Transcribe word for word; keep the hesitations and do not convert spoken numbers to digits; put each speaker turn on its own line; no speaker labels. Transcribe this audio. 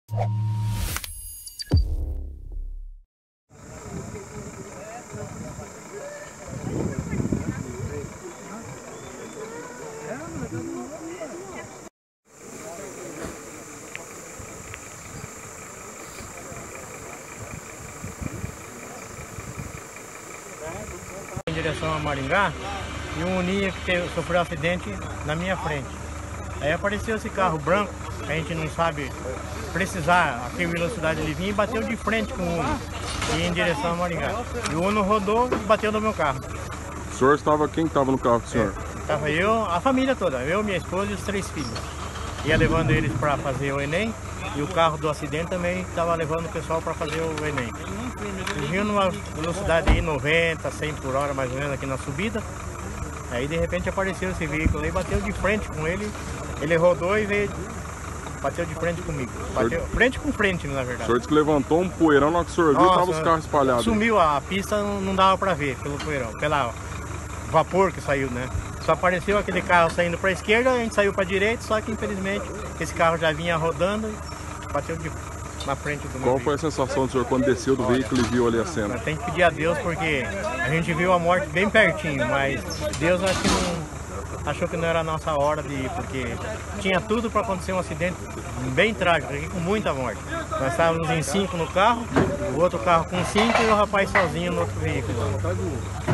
Em direção a Maringá, e um Uninha que teve, sofreu um acidente na minha frente. Aí apareceu esse carro branco, que a gente não sabe precisar a que velocidade ele vinha, e bateu de frente com o Uno, e em direção a Maringá. E o Uno rodou e bateu no meu carro.
O senhor estava, quem estava no carro com o senhor?
É, estava eu, a família toda, eu, minha esposa e os três filhos. Ia levando eles para fazer o Enem, e o carro do acidente também estava levando o pessoal para fazer o Enem. Viu numa velocidade aí noventa, cem por hora mais ou menos aqui na subida. Aí de repente apareceu esse veículo aí, bateu de frente com ele. Ele rodou e veio, bateu de frente comigo. Bateu senhor, frente com frente, na verdade.
O senhor disse que levantou um poeirão, na hora que o senhor viu, estavam os carros espalhados.
Sumiu, a pista não dava para ver pelo poeirão, pelo vapor que saiu, né? Só apareceu aquele carro saindo para a esquerda, a gente saiu para a direita, só que infelizmente esse carro já vinha rodando e bateu de na frente do meu
Qual
veículo.
foi a sensação do senhor quando desceu do Olha, veículo e viu ali a cena?
Tem que pedir a Deus, porque a gente viu a morte bem pertinho, mas Deus acho que não, achou que não era a nossa hora de ir, porque tinha tudo para acontecer um acidente bem trágico, aqui com muita morte. Nós estávamos em cinco no carro, o outro carro com cinco e o rapaz sozinho no outro veículo.